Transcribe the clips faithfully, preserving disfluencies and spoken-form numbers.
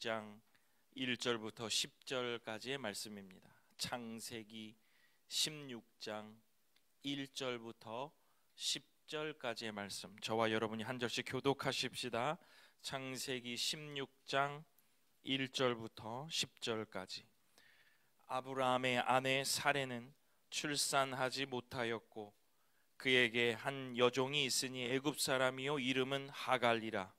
장 일 절부터 십 절까지의 말씀입니다. 창세기 십육 장 일 절부터 십 절까지의 말씀, 저와 여러분이 한 절씩 교독하십시다. 창세기 십육 장 일 절부터 십 절까지. 아브라함의 아내 사레는 출산하지 못하였고 그에게 한 여종이 있으니 애굽 사람이요 이름은 하갈이라.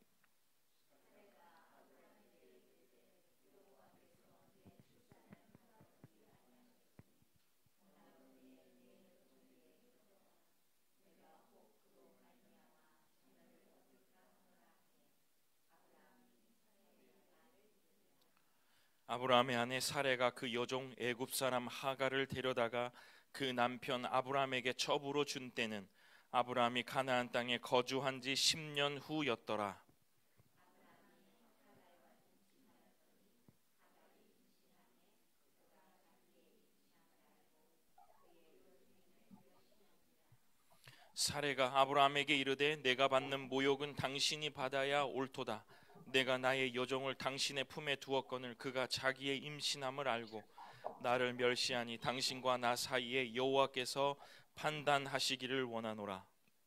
아브라함의 아내 사레가 그 여종 애굽 사람 하갈을 데려다가 그 남편 아브라함에게 첩으로 준 때는 아브라함이 가나안 땅에 거주한 지 십 년 후였더라. 사레가 아브라함에게 이르되 내가 받는 모욕은 당신이 받아야 옳도다. 내가 나의 여종을 당신의 품에 두었거늘 그가 자기의 임신함을 알고 나를 멸시하니 당신과 나 사이에 여호와께서 판단하시기를 원하노라.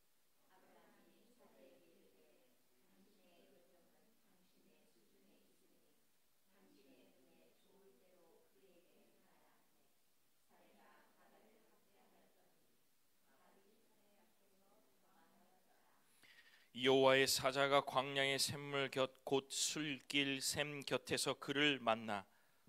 여호와의 사자가 광야의 샘물 곁 곧 술길 샘 곁에서 그를 만나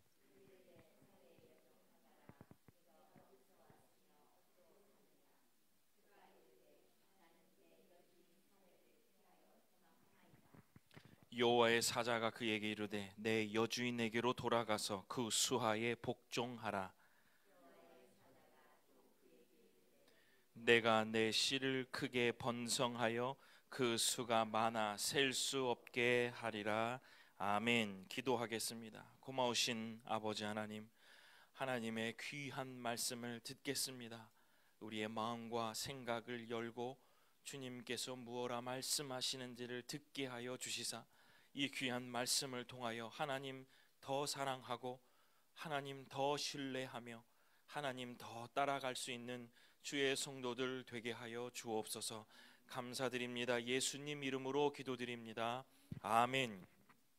여호와의 사자가 그에게 이르되 내 여주인에게로 돌아가서 그 수하에 복종하라. 내가 내 씨를 크게 번성하여 그 수가 많아 셀 수 없게 하리라. 아멘. 기도하겠습니다. 고마우신 아버지 하나님, 하나님의 귀한 말씀을 듣겠습니다. 우리의 마음과 생각을 열고 주님께서 무엇라 말씀하시는지를 듣게 하여 주시사 이 귀한 말씀을 통하여 하나님 더 사랑하고 하나님 더 신뢰하며 하나님 더 따라갈 수 있는 주의 성도들 되게 하여 주옵소서. 감사드립니다. 예수님 이름으로 기도드립니다. 아멘.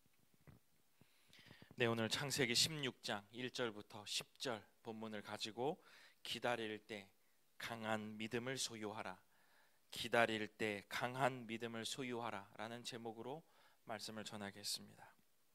네, 오늘 창세기 십육 장 일 절부터 십 절 본문을 가지고 기다릴 때 강한 믿음을 소유하라, 기다릴 때 강한 믿음을 소유하라 라는 제목으로 말씀을 전하겠습니다.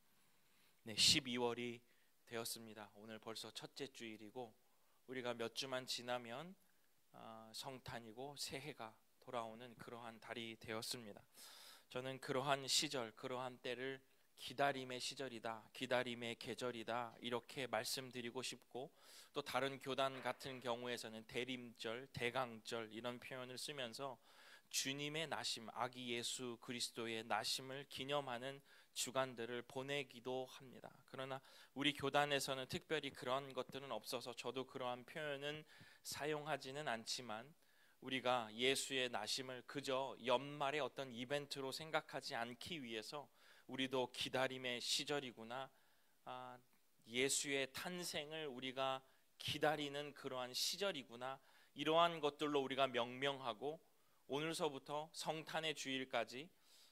네, 십이월이 되었습니다. 오늘 벌써 첫째 주일이고 우리가 몇 주만 지나면 어, 성탄이고 새해가 돌아오는 그러한 달이 되었습니다. 저는 그러한 시절, 그러한 때를 기다림의 시절이다, 기다림의 계절이다 이렇게 말씀드리고 싶고, 또 다른 교단 같은 경우에서는 대림절, 대강절 이런 표현을 쓰면서 주님의 나심, 아기 예수 그리스도의 나심을 기념하는 주간들을 보내기도 합니다. 그러나 우리 교단에서는 특별히 그런 것들은 없어서 저도 그러한 표현은 사용하지는 않지만, 우리가 예수의 나심을 그저 연말의 어떤 이벤트로 생각하지 않기 위해서 우리도 기다림의 시절이구나, 아, 예수의 탄생을 우리가 기다리는 그러한 시절이구나, 이러한 것들로 우리가 명명하고 오늘서부터 성탄의 주일까지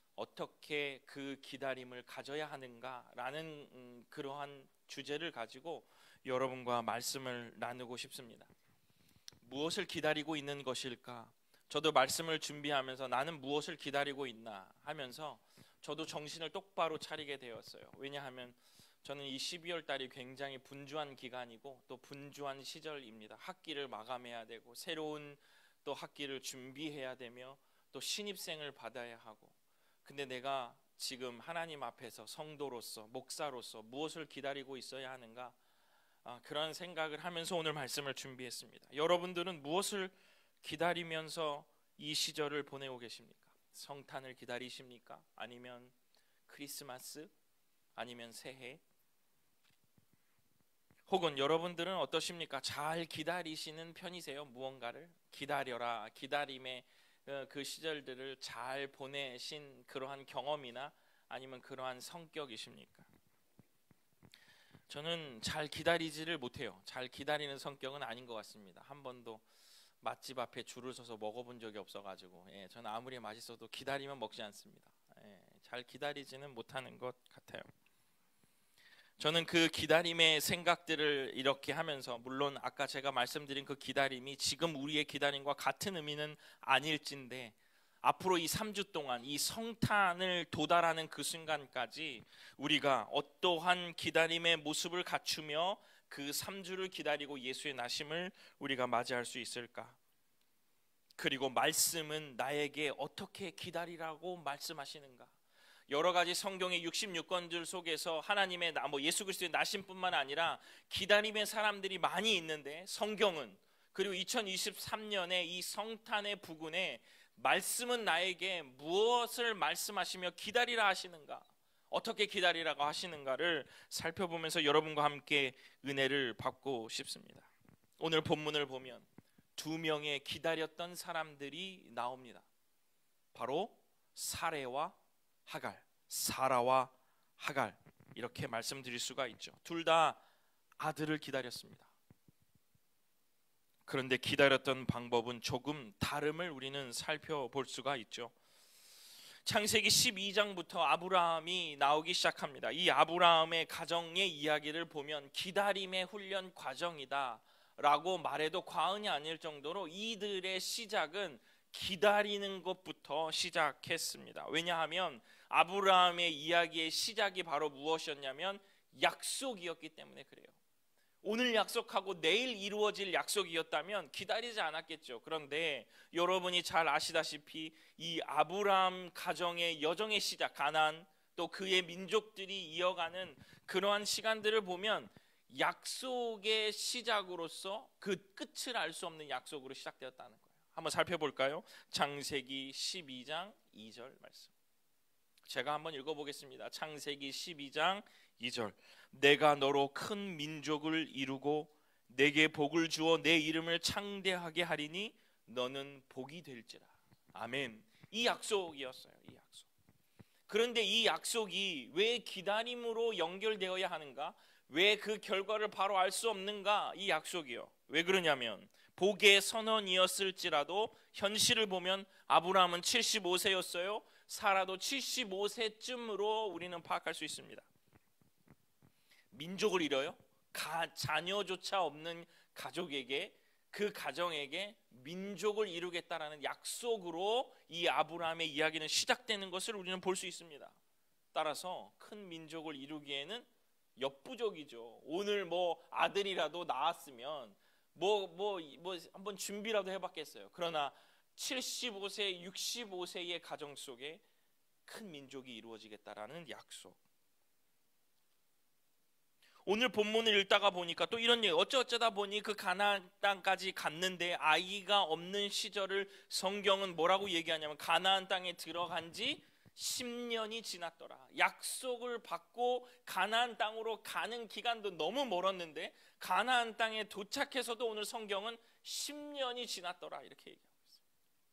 어떻게 그 기다림을 가져야 하는가라는 음, 그러한 주제를 가지고 여러분과 말씀을 나누고 싶습니다. 무엇을 기다리고 있는 것일까? 저도 말씀을 준비하면서 나는 무엇을 기다리고 있나 하면서 저도 정신을 똑바로 차리게 되었어요. 왜냐하면 저는 이 십이월 달이 굉장히 분주한 기간이고 또 분주한 시절입니다. 학기를 마감해야 되고 새로운 또 학기를 준비해야 되며 또 신입생을 받아야 하고, 근데 내가 지금 하나님 앞에서 성도로서 목사로서 무엇을 기다리고 있어야 하는가, 아, 그런 생각을 하면서 오늘 말씀을 준비했습니다. 여러분들은 무엇을 기다리면서 이 시절을 보내고 계십니까? 성탄을 기다리십니까? 아니면 크리스마스? 아니면 새해? 혹은 여러분들은 어떠십니까? 잘 기다리시는 편이세요? 무언가를 기다려라, 기다림의 그 시절들을 잘 보내신 그러한 경험이나 아니면 그러한 성격이십니까? 저는 잘 기다리지를 못해요. 잘 기다리는 성격은 아닌 것 같습니다. 한 번도 맛집 앞에 줄을 서서 먹어본 적이 없어가지고, 예, 저는 아무리 맛있어도 기다리면 먹지 않습니다. 예, 잘 기다리지는 못하는 것 같아요. 저는 그 기다림의 생각들을 이렇게 하면서, 물론 아까 제가 말씀드린 그 기다림이 지금 우리의 기다림과 같은 의미는 아닐진데, 앞으로 이 삼 주 동안 이 성탄을 도달하는 그 순간까지 우리가 어떠한 기다림의 모습을 갖추며 그 삼 주를 기다리고 예수의 나심을 우리가 맞이할 수 있을까? 그리고 말씀은 나에게 어떻게 기다리라고 말씀하시는가? 여러 가지 성경의 육십육 권들 속에서 하나님의 나, 뭐 예수 그리스도의 나심뿐만 아니라 기다림의 사람들이 많이 있는데, 성경은, 그리고 이천이십삼 년에 이 성탄의 부근에 말씀은 나에게 무엇을 말씀하시며 기다리라 하시는가, 어떻게 기다리라고 하시는가를 살펴보면서 여러분과 함께 은혜를 받고 싶습니다. 오늘 본문을 보면 두 명의 기다렸던 사람들이 나옵니다. 바로 사레와 하갈, 사라와 하갈, 이렇게 말씀드릴 수가 있죠. 둘 다 아들을 기다렸습니다. 그런데 기다렸던 방법은 조금 다름을 우리는 살펴볼 수가 있죠. 창세기 십이 장부터 아브라함이 나오기 시작합니다. 이 아브라함의 가정의 이야기를 보면 기다림의 훈련 과정이다 라고 말해도 과언이 아닐 정도로 이들의 시작은 기다리는 것부터 시작했습니다. 왜냐하면 아브라함의 이야기의 시작이 바로 무엇이었냐면 약속이었기 때문에 그래요. 오늘 약속하고 내일 이루어질 약속이었다면 기다리지 않았겠죠. 그런데 여러분이 잘 아시다시피 이 아브라함 가정의 여정의 시작, 가나안, 또 그의 민족들이 이어가는 그러한 시간들을 보면 약속의 시작으로서 그 끝을 알 수 없는 약속으로 시작되었다는 거예요. 한번 살펴볼까요? 창세기 십이 장 이 절 말씀, 제가 한번 읽어보겠습니다. 창세기 십이 장 이 절, 내가 너로 큰 민족을 이루고 내게 복을 주어 내 이름을 창대하게 하리니 너는 복이 될지라. 아멘. 이 약속이었어요. 이 약속. 그런데 이 약속이 왜 기다림으로 연결되어야 하는가? 왜 그 결과를 바로 알 수 없는가? 이 약속이요. 왜 그러냐면 복의 선언이었을지라도 현실을 보면 아브라함은 칠십오 세였어요. 사라도 칠십오 세쯤으로 우리는 파악할 수 있습니다. 민족을 잃어요. 가, 자녀조차 없는 가족에게, 그 가정에게 민족을 이루겠다라는 약속으로 이 아브라함의 이야기는 시작되는 것을 우리는 볼 수 있습니다. 따라서 큰 민족을 이루기에는 역부족이죠. 오늘 뭐 아들이라도 낳았으면 뭐 뭐 뭐 한번 준비라도 해봤겠어요. 그러나 칠십오 세, 육십오 세의 가정 속에 큰 민족이 이루어지겠다라는 약속. 오늘 본문을 읽다가 보니까 또 이런 얘기, 어쩌어쩌다 보니 그 가나안 땅까지 갔는데 아이가 없는 시절을 성경은 뭐라고 얘기하냐면 가나안 땅에 들어간 지 십 년이 지났더라. 약속을 받고 가나안 땅으로 가는 기간도 너무 멀었는데 가나안 땅에 도착해서도 오늘 성경은 십 년이 지났더라 이렇게 얘기하고 있어요.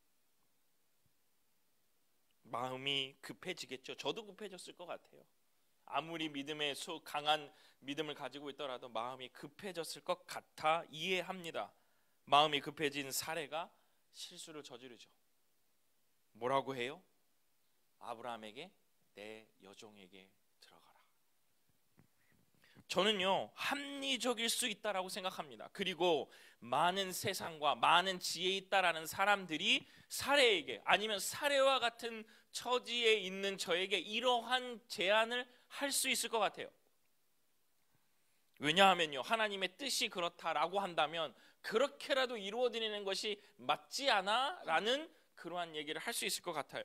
마음이 급해지겠죠. 저도 급해졌을 것 같아요. 아무리 믿음의 소 강한 믿음을 가지고 있더라도 마음이 급해졌을 것 같아 이해합니다. 마음이 급해진 사례가 실수를 저지르죠. 뭐라고 해요? 아브라함에게 내 여종에게 들어가라. 저는요 합리적일 수 있다라고 생각합니다. 그리고 많은 세상과 많은 지혜 있다라는 사람들이 사례에게, 아니면 사례와 같은 처지에 있는 저에게 이러한 제안을 할 수 있을 것 같아요. 왜냐하면요 하나님의 뜻이 그렇다라고 한다면 그렇게라도 이루어지는 것이 맞지 않아? 라는 그러한 얘기를 할 수 있을 것 같아요.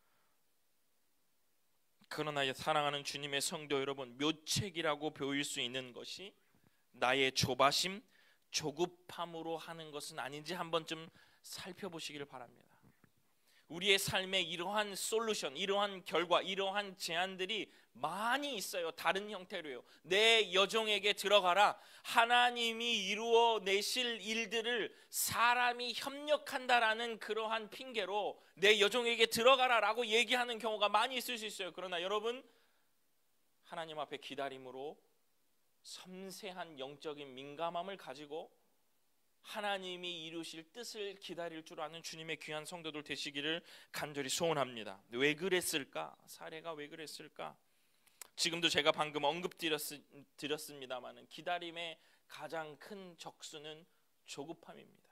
그러나 사랑하는 주님의 성도 여러분, 묘책이라고 보일 수 있는 것이 나의 조바심, 조급함으로 하는 것은 아닌지 한 번쯤 살펴보시기를 바랍니다. 우리의 삶에 이러한 솔루션, 이러한 결과, 이러한 제안들이 많이 있어요. 다른 형태로요. 내 여종에게 들어가라. 하나님이 이루어 내실 일들을 사람이 협력한다라는 그러한 핑계로 내 여종에게 들어가라라고 얘기하는 경우가 많이 있을 수 있어요. 그러나 여러분, 하나님 앞에 기다림으로 섬세한 영적인 민감함을 가지고 하나님이 이루실 뜻을 기다릴 줄 아는 주님의 귀한 성도들 되시기를 간절히 소원합니다. 왜 그랬을까? 사례가 왜 그랬을까? 지금도 제가 방금 언급드렸습니다만 기다림의 가장 큰 적수는 조급함입니다.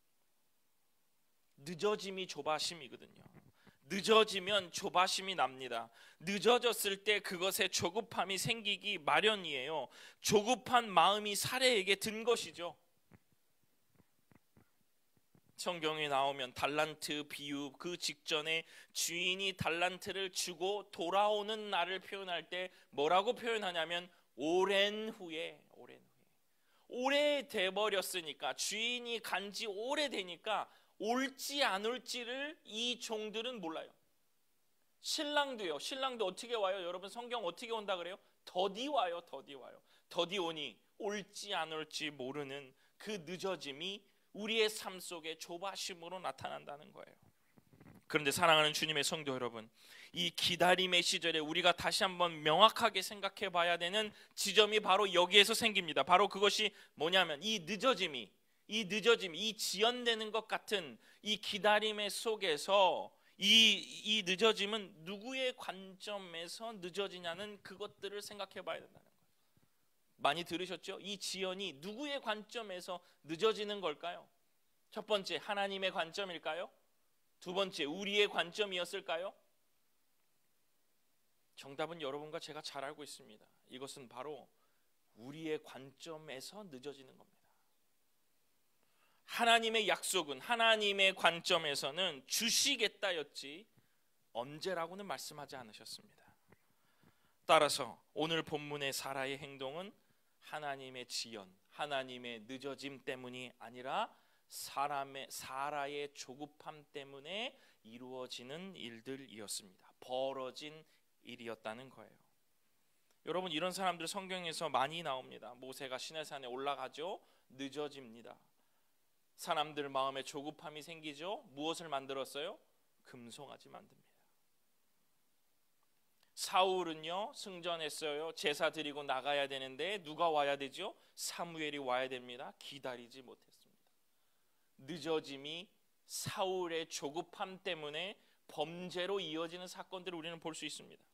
늦어짐이 조바심이거든요. 늦어지면 조바심이 납니다. 늦어졌을 때 그것에 조급함이 생기기 마련이에요. 조급한 마음이 사례에게 든 것이죠. 성경에 나오면 달란트 비유, 그 직전에 주인이 달란트를 주고 돌아오는 날을 표현할 때 뭐라고 표현하냐면 오랜 후에, 오랜 후에. 오래돼 버렸으니까, 주인이 간지 오래되니까 올지 안 올지를 이 종들은 몰라요. 신랑도요. 신랑도 어떻게 와요? 여러분 성경 어떻게 온다 그래요? 더디 와요. 더디 와요. 더디 오니 올지 안 올지 모르는 그 늦어짐이 우리의 삶 속에 조바심으로 나타난다는 거예요. 그런데 사랑하는 주님의 성도 여러분, 이 기다림의 시절에 우리가 다시 한번 명확하게 생각해 봐야 되는 지점이 바로 여기에서 생깁니다. 바로 그것이 뭐냐면 이 늦어짐이 이 늦어짐, 이 지연되는 것 같은 이 기다림의 속에서 이, 이 늦어짐은 누구의 관점에서 늦어지냐는 그것들을 생각해 봐야 된다는 거예요. 많이 들으셨죠? 이 지연이 누구의 관점에서 늦어지는 걸까요? 첫 번째, 하나님의 관점일까요? 두 번째, 우리의 관점이었을까요? 정답은 여러분과 제가 잘 알고 있습니다. 이것은 바로 우리의 관점에서 늦어지는 겁니다. 하나님의 약속은 하나님의 관점에서는 주시겠다였지 언제라고는 말씀하지 않으셨습니다. 따라서 오늘 본문의 사라의 행동은 하나님의 지연, 하나님의 늦어짐 때문이 아니라 사람의 사라의 조급함 때문에 이루어지는 일들이었습니다. 벌어진 일이었다는 거예요. 여러분, 이런 사람들 성경에서 많이 나옵니다. 모세가 시내산에 올라가죠. 늦어집니다. 사람들 마음에 조급함이 생기죠. 무엇을 만들었어요? 금송아지 만듭니다. 사울은요, 승전했어요. 제사 드리고 나가야 되는데 누가 와야 되죠? 사무엘이 와야 됩니다. 기다리지 못했습니다. 늦어짐이 사울의 조급함 때문에 범죄로 이어지는 사건들을 우리는 볼 수 있습니다.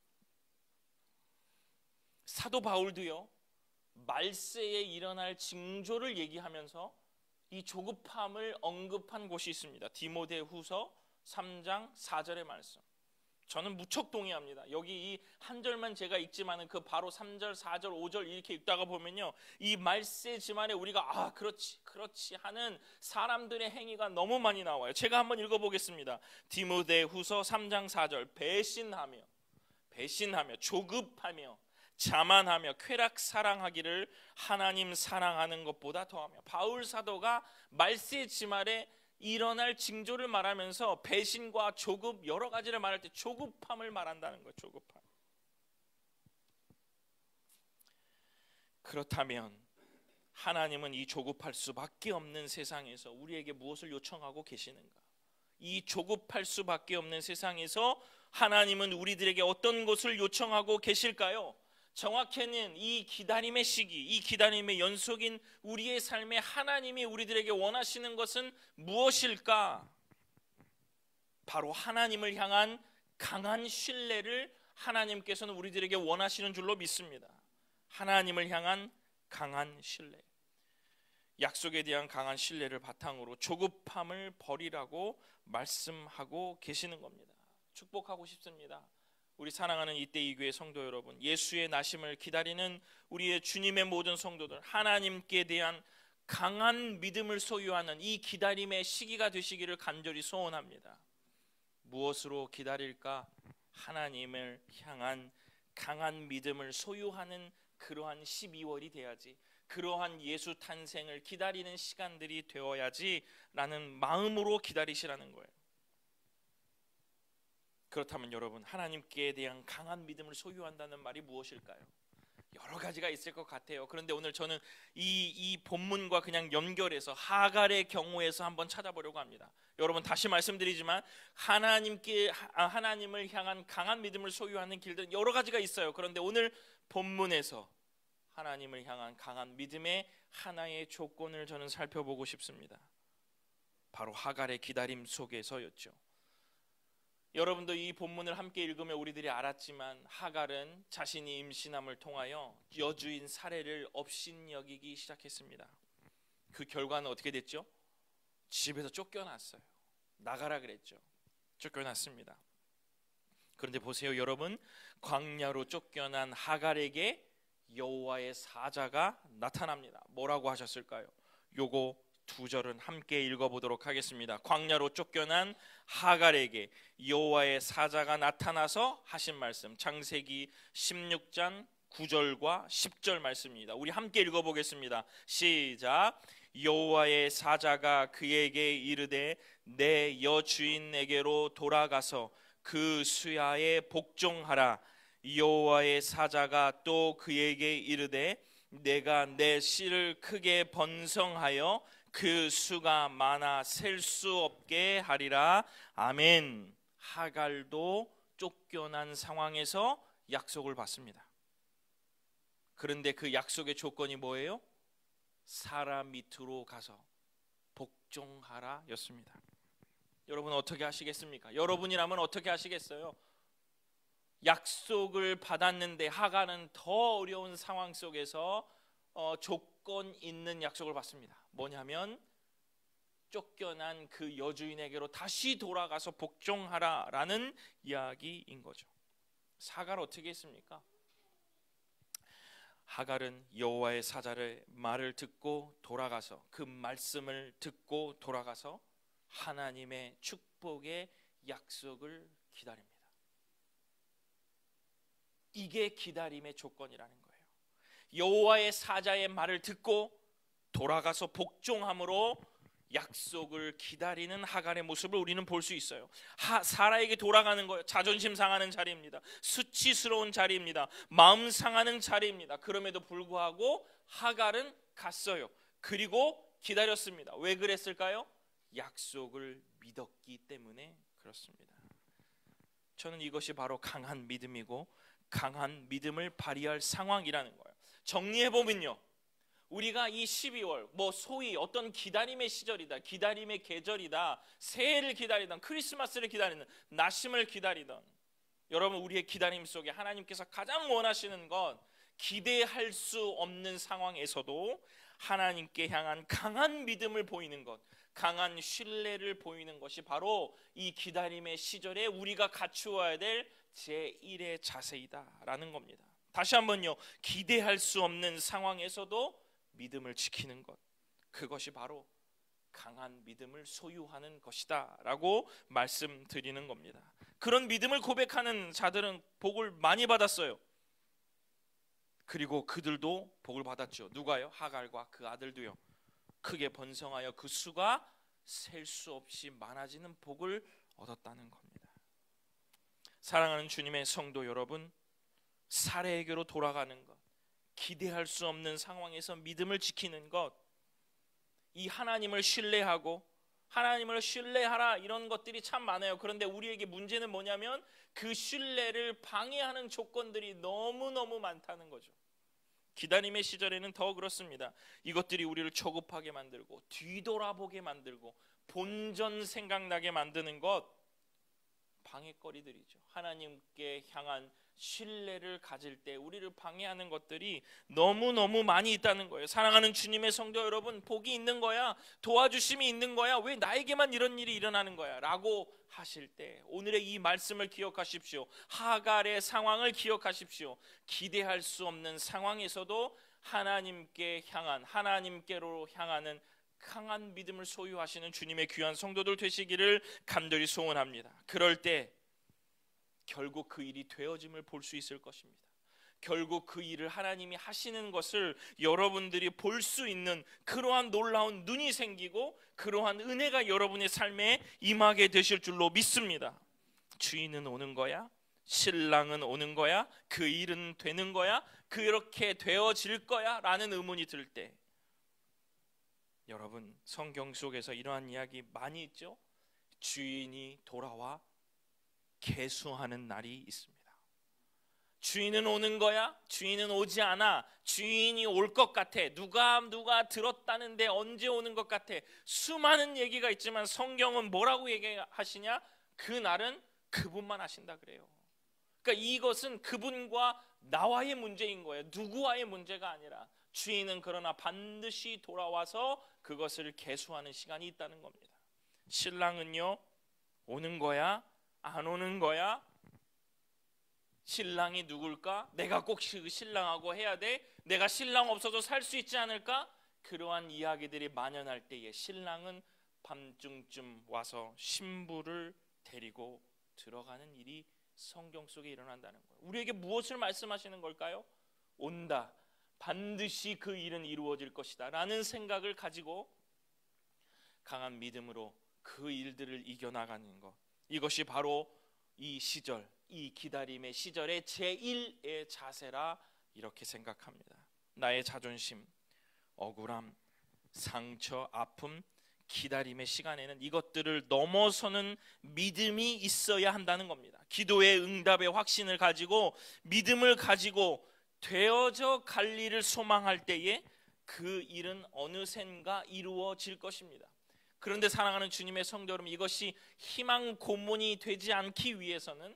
사도 바울도요, 말세에 일어날 징조를 얘기하면서 이 조급함을 언급한 곳이 있습니다. 디모데후서 삼 장 사 절의 말씀. 저는 무척 동의합니다. 여기 이 한 절만 제가 읽지만은 그 바로 삼 절, 사 절, 오 절 이렇게 읽다가 보면요, 이 말세 지만에 우리가 아 그렇지 그렇지 하는 사람들의 행위가 너무 많이 나와요. 제가 한번 읽어보겠습니다. 디모데후서 삼 장 사 절. 배신하며 배신하며 조급하며 자만하며 쾌락 사랑하기를 하나님 사랑하는 것보다 더하며. 바울 사도가 말세 지말에 일어날 징조를 말하면서 배신과 조급 여러 가지를 말할 때 조급함을 말한다는 거예요. 조급함. 그렇다면 하나님은 이 조급할 수밖에 없는 세상에서 우리에게 무엇을 요청하고 계시는가? 이 조급할 수밖에 없는 세상에서 하나님은 우리들에게 어떤 것을 요청하고 계실까요? 정확히는 이 기다림의 시기, 이 기다림의 연속인 우리의 삶에 하나님이 우리들에게 원하시는 것은 무엇일까? 바로 하나님을 향한 강한 신뢰를 하나님께서는 우리들에게 원하시는 줄로 믿습니다. 하나님을 향한 강한 신뢰, 약속에 대한 강한 신뢰를 바탕으로 조급함을 버리라고 말씀하고 계시는 겁니다. 축복하고 싶습니다. 우리 사랑하는 이때 이 교회 성도 여러분, 예수의 나심을 기다리는 우리의 주님의 모든 성도들, 하나님께 대한 강한 믿음을 소유하는 이 기다림의 시기가 되시기를 간절히 소원합니다. 무엇으로 기다릴까? 하나님을 향한 강한 믿음을 소유하는 그러한 십이월이 돼야지, 그러한 예수 탄생을 기다리는 시간들이 되어야지 라는 마음으로 기다리시라는 거예요. 그렇다면 여러분, 하나님께 대한 강한 믿음을 소유한다는 말이 무엇일까요? 여러 가지가 있을 것 같아요. 그런데 오늘 저는 이, 이 본문과 그냥 연결해서 하갈의 경우에서 한번 찾아보려고 합니다. 여러분, 다시 말씀드리지만 하나님께 하나님을 향한 강한 믿음을 소유하는 길들은 여러 가지가 있어요. 그런데 오늘 본문에서 하나님을 향한 강한 믿음의 하나의 조건을 저는 살펴보고 싶습니다. 바로 하갈의 기다림 속에서였죠. 여러분도 이 본문을 함께 읽으며 우리들이 알았지만 하갈은 자신이 임신함을 통하여 여주인 사례를 업신여기기 시작했습니다. 그 결과는 어떻게 됐죠? 집에서 쫓겨났어요. 나가라 그랬죠. 쫓겨났습니다. 그런데 보세요 여러분, 광야로 쫓겨난 하갈에게 여호와의 사자가 나타납니다. 뭐라고 하셨을까요? 요거 두 절은 함께 읽어보도록 하겠습니다. 광야로 쫓겨난 하갈에게 여호와의 사자가 나타나서 하신 말씀, 창세기 십육 장 구 절과 십 절 말씀입니다. 우리 함께 읽어보겠습니다. 시작. 여호와의 사자가 그에게 이르되 내 여주인에게로 돌아가서 그 수야에 복종하라. 여호와의 사자가 또 그에게 이르되 내가 내 씨를 크게 번성하여 그 수가 많아 셀 수 없게 하리라. 아멘. 하갈도 쫓겨난 상황에서 약속을 받습니다. 그런데 그 약속의 조건이 뭐예요? 사라 밑으로 가서 복종하라 였습니다. 여러분 어떻게 하시겠습니까? 여러분이라면 어떻게 하시겠어요? 약속을 받았는데 하갈은 더 어려운 상황 속에서 어, 조건 있는 약속을 받습니다. 뭐냐면 쫓겨난 그 여주인에게로 다시 돌아가서 복종하라라는 이야기인 거죠. 하갈 어떻게 했습니까? 하갈은 여호와의 사자의 말을 듣고 돌아가서 그 말씀을 듣고 돌아가서 하나님의 축복의 약속을 기다립니다. 이게 기다림의 조건이라는 거예요. 여호와의 사자의 말을 듣고 돌아가서 복종함으로 약속을 기다리는 하갈의 모습을 우리는 볼 수 있어요. 하, 사라에게 돌아가는 거예요. 자존심 상하는 자리입니다. 수치스러운 자리입니다. 마음 상하는 자리입니다. 그럼에도 불구하고 하갈은 갔어요. 그리고 기다렸습니다. 왜 그랬을까요? 약속을 믿었기 때문에 그렇습니다. 저는 이것이 바로 강한 믿음이고 강한 믿음을 발휘할 상황이라는 거예요. 정리해보면요, 우리가 이 십이월 뭐 소위 어떤 기다림의 시절이다, 기다림의 계절이다, 새해를 기다리던 크리스마스를 기다리는 나심을 기다리던 여러분, 우리의 기다림 속에 하나님께서 가장 원하시는 건 기대할 수 없는 상황에서도 하나님께 향한 강한 믿음을 보이는 것, 강한 신뢰를 보이는 것이 바로 이 기다림의 시절에 우리가 갖추어야 될 제일의 자세이다라는 겁니다. 다시 한번요, 기대할 수 없는 상황에서도 믿음을 지키는 것, 그것이 바로 강한 믿음을 소유하는 것이다 라고 말씀드리는 겁니다. 그런 믿음을 고백하는 자들은 복을 많이 받았어요. 그리고 그들도 복을 받았죠. 누가요? 하갈과 그 아들도요. 크게 번성하여 그 수가 셀 수 없이 많아지는 복을 얻었다는 겁니다. 사랑하는 주님의 성도 여러분, 사례에게로 돌아가는 것, 기대할 수 없는 상황에서 믿음을 지키는 것, 이 하나님을 신뢰하고 하나님을 신뢰하라 이런 것들이 참 많아요. 그런데 우리에게 문제는 뭐냐면 그 신뢰를 방해하는 조건들이 너무너무 많다는 거죠. 기다림의 시절에는 더 그렇습니다. 이것들이 우리를 초급하게 만들고 뒤돌아보게 만들고 본전 생각나게 만드는 것, 방해거리들이죠. 하나님께 향한 신뢰를 가질 때 우리를 방해하는 것들이 너무너무 많이 있다는 거예요. 사랑하는 주님의 성도 여러분, 복이 있는 거야, 도와주심이 있는 거야, 왜 나에게만 이런 일이 일어나는 거야 라고 하실 때 오늘의 이 말씀을 기억하십시오. 하갈의 상황을 기억하십시오. 기대할 수 없는 상황에서도 하나님께 향한, 하나님께로 향하는 강한 믿음을 소유하시는 주님의 귀한 성도들 되시기를 간절히 소원합니다. 그럴 때 결국 그 일이 되어짐을 볼 수 있을 것입니다. 결국 그 일을 하나님이 하시는 것을 여러분들이 볼 수 있는 그러한 놀라운 눈이 생기고 그러한 은혜가 여러분의 삶에 임하게 되실 줄로 믿습니다. 주인은 오는 거야? 신랑은 오는 거야? 그 일은 되는 거야? 그렇게 되어질 거야? 라는 의문이 들 때, 여러분, 성경 속에서 이러한 이야기 많이 있죠? 주인이 돌아와 계수하는 날이 있습니다. 주인은 오는 거야? 주인은 오지 않아? 주인이 올 것 같아? 누가 누가 들었다는데 언제 오는 것 같아? 수많은 얘기가 있지만 성경은 뭐라고 얘기하시냐? 그날은 그분만 아신다 그래요. 그러니까 이것은 그분과 나와의 문제인 거예요. 누구와의 문제가 아니라 주인은 그러나 반드시 돌아와서 그것을 계수하는 시간이 있다는 겁니다. 신랑은요, 오는 거야? 안 오는 거야? 신랑이 누굴까? 내가 꼭 신랑하고 해야 돼? 내가 신랑 없어도 살 수 있지 않을까? 그러한 이야기들이 만연할 때에 신랑은 밤중쯤 와서 신부를 데리고 들어가는 일이 성경 속에 일어난다는 거예요. 우리에게 무엇을 말씀하시는 걸까요? 온다, 반드시 그 일은 이루어질 것이다 라는 생각을 가지고 강한 믿음으로 그 일들을 이겨나가는 것, 이것이 바로 이 시절, 이 기다림의 시절의 제일의 자세라 이렇게 생각합니다. 나의 자존심, 억울함, 상처, 아픔, 기다림의 시간에는 이것들을 넘어서는 믿음이 있어야 한다는 겁니다. 기도의 응답의 확신을 가지고 믿음을 가지고 되어져 갈 일을 소망할 때에 그 일은 어느샌가 이루어질 것입니다. 그런데 사랑하는 주님의 성도 여러분, 이것이 희망 고문이 되지 않기 위해서는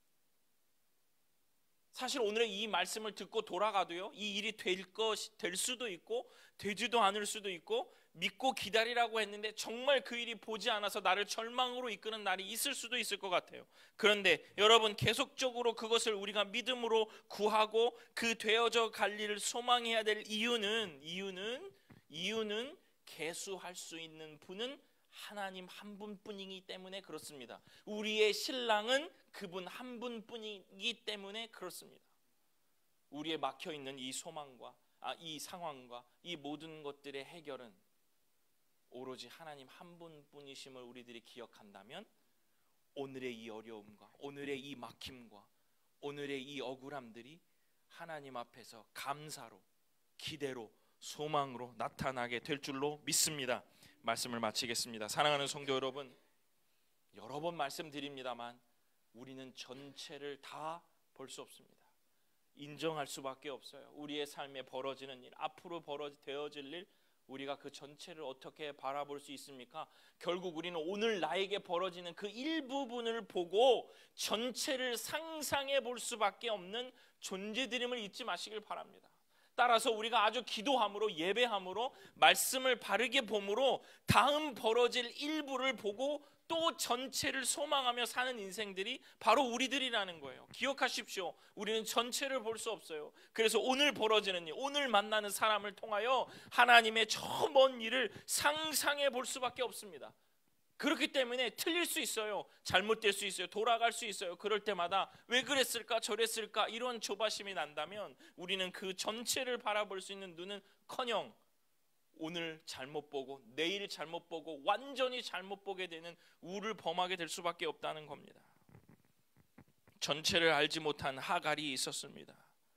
사실 오늘의 이 말씀을 듣고 돌아가도요, 이 일이 될 것, 될 수도 있고 되지도 않을 수도 있고, 믿고 기다리라고 했는데 정말 그 일이 보지 않아서 나를 절망으로 이끄는 날이 있을 수도 있을 것 같아요. 그런데 여러분, 계속적으로 그것을 우리가 믿음으로 구하고 그 되어져 갈 일을 소망해야 될 이유는 이유는 이유는 계수할 수 있는 분은 하나님 한 분뿐이기 때문에 그렇습니다. 우리의 신랑은 그분 한 분뿐이기 때문에 그렇습니다. 우리의 막혀있는 이 소망과 아, 이 상황과 이 모든 것들의 해결은 오로지 하나님 한 분뿐이심을 우리들이 기억한다면 오늘의 이 어려움과 오늘의 이 막힘과 오늘의 이 억울함들이 하나님 앞에서 감사로, 기대로, 소망으로 나타나게 될 줄로 믿습니다. 말씀을 마치겠습니다. 사랑하는 성도 여러분, 여러 번 말씀드립니다만 우리는 전체를 다 볼 수 없습니다. 인정할 수밖에 없어요. 우리의 삶에 벌어지는 일, 앞으로 벌어 되어질 일, 우리가 그 전체를 어떻게 바라볼 수 있습니까? 결국 우리는 오늘 나에게 벌어지는 그 일부분을 보고 전체를 상상해 볼 수밖에 없는 존재들임을 잊지 마시길 바랍니다. 따라서 우리가 아주 기도함으로, 예배함으로, 말씀을 바르게 봄으로 다음 벌어질 일부를 보고 또 전체를 소망하며 사는 인생들이 바로 우리들이라는 거예요. 기억하십시오. 우리는 전체를 볼 수 없어요. 그래서 오늘 벌어지는 일, 오늘 만나는 사람을 통하여 하나님의 저 먼 일을 상상해 볼 수밖에 없습니다. 그렇기 때문에 틀릴 수 있어요. 잘못될 수 있어요. 돌아갈 수 있어요. 그럴 때마다 왜 그랬을까 저랬을까 이런 조바심이 난다면 우리는 그 전체를 바라볼 수 있는 눈은커녕 오늘 잘못 보고 내일 잘못 보고 완전히 잘못 보게 되는 우를 범하게 될 수밖에 없다는 겁니다. 전체를 알지 못한 하갈이 있었습니다.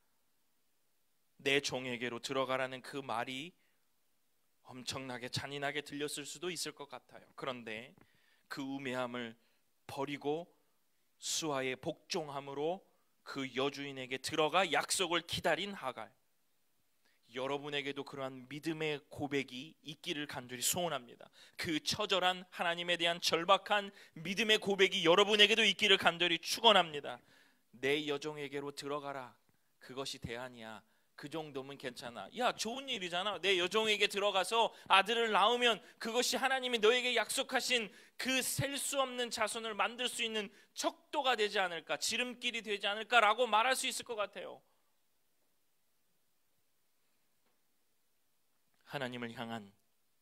내 종에게로 들어가라는 그 말이 엄청나게 잔인하게 들렸을 수도 있을 것 같아요. 그런데 그 우매함을 버리고 수아의 복종함으로 그 여주인에게 들어가 약속을 기다린 하갈, 여러분에게도 그러한 믿음의 고백이 있기를 간절히 소원합니다. 그 처절한 하나님에 대한 절박한 믿음의 고백이 여러분에게도 있기를 간절히 축원합니다. 내 여종에게로 들어가라, 그것이 대안이야. 그 정도면 괜찮아. 야, 좋은 일이잖아. 내 여종에게 들어가서 아들을 낳으면 그것이 하나님이 너에게 약속하신 그 셀 수 없는 자손을 만들 수 있는 척도가 되지 않을까, 지름길이 되지 않을까라고 말할 수 있을 것 같아요. 하나님을 향한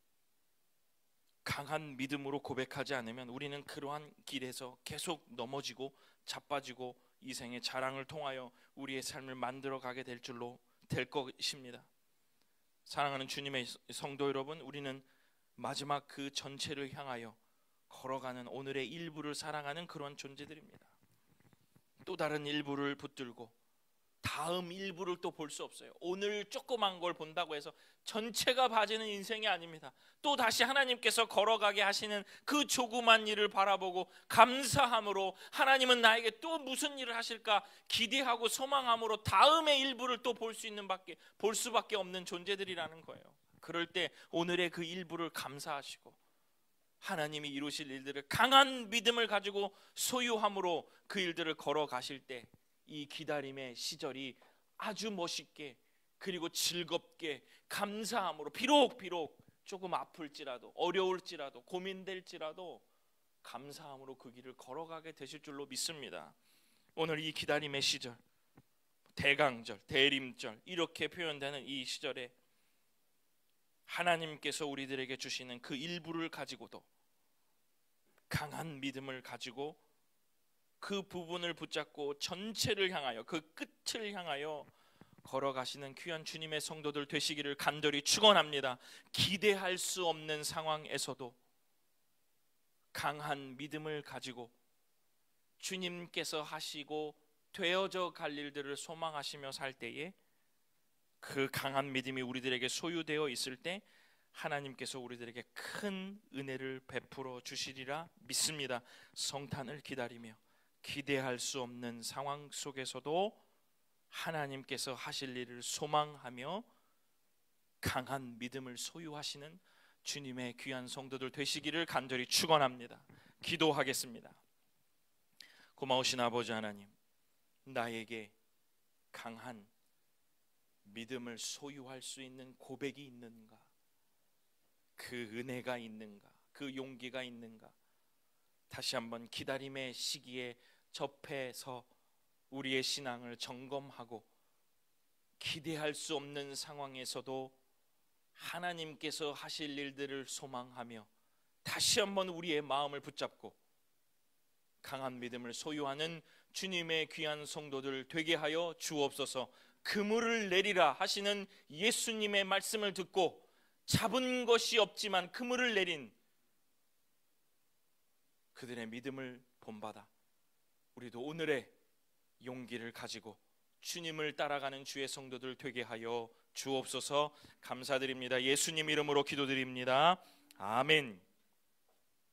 강한 믿음으로 고백하지 않으면 우리는 그러한 길에서 계속 넘어지고 자빠지고 이 생의 자랑을 통하여 우리의 삶을 만들어 가게 될 줄로 될 것입니다. 사랑하는 주님의 성도 여러분, 우리는 마지막 그 전체를 향하여 걸어가는 오늘의 일부를 사랑하는 그런 존재들입니다. 또 다른 일부를 붙들고 다음 일부를 또 볼 수 없어요. 오늘 조그만 걸 본다고 해서 전체가 봐지는 인생이 아닙니다. 또 다시 하나님께서 걸어가게 하시는 그 조그만 일을 바라보고 감사함으로 하나님은 나에게 또 무슨 일을 하실까 기대하고 소망함으로 다음의 일부를 또 볼 수 있는 밖에 볼 수밖에 없는 존재들이라는 거예요. 그럴 때 오늘의 그 일부를 감사하시고 하나님이 이루실 일들을 강한 믿음을 가지고 소유함으로 그 일들을 걸어가실 때 이 기다림의 시절이 아주 멋있게 그리고 즐겁게 감사함으로 비록 비록 조금 아플지라도 어려울지라도 고민될지라도 감사함으로 그 길을 걸어가게 되실 줄로 믿습니다. 오늘 이 기다림의 시절, 대강절, 대림절 이렇게 표현되는 이 시절에 하나님께서 우리들에게 주시는 그 일부를 가지고도 강한 믿음을 가지고 그 부분을 붙잡고 전체를 향하여 그 끝을 향하여 걸어가시는 귀한 주님의 성도들 되시기를 간절히 축원합니다. 기대할 수 없는 상황에서도 강한 믿음을 가지고 주님께서 하시고 되어져 갈 일들을 소망하시며 살 때에 그 강한 믿음이 우리들에게 소유되어 있을 때 하나님께서 우리들에게 큰 은혜를 베풀어 주시리라 믿습니다. 성탄을 기다리며 기대할 수 없는 상황 속에서도 하나님께서 하실 일을 소망하며 강한 믿음을 소유하시는 주님의 귀한 성도들 되시기를 간절히 축원합니다. 기도하겠습니다. 고마우신 아버지 하나님, 나에게 강한 믿음을 소유할 수 있는 고백이 있는가? 그 은혜가 있는가? 그 용기가 있는가? 다시 한번 기다림의 시기에 접해서 우리의 신앙을 점검하고 기대할 수 없는 상황에서도 하나님께서 하실 일들을 소망하며 다시 한번 우리의 마음을 붙잡고 강한 믿음을 소유하는 주님의 귀한 성도들 되게 하여 주옵소서. 그물을 내리라 하시는 예수님의 말씀을 듣고 잡은 것이 없지만 그물을 내린 그들의 믿음을 본받아 우리도 오늘의 용기를 가지고 주님을 따라가는 주의 성도들 되게 하여 주옵소서. 감사드립니다. 예수님 이름으로 기도드립니다. 아멘.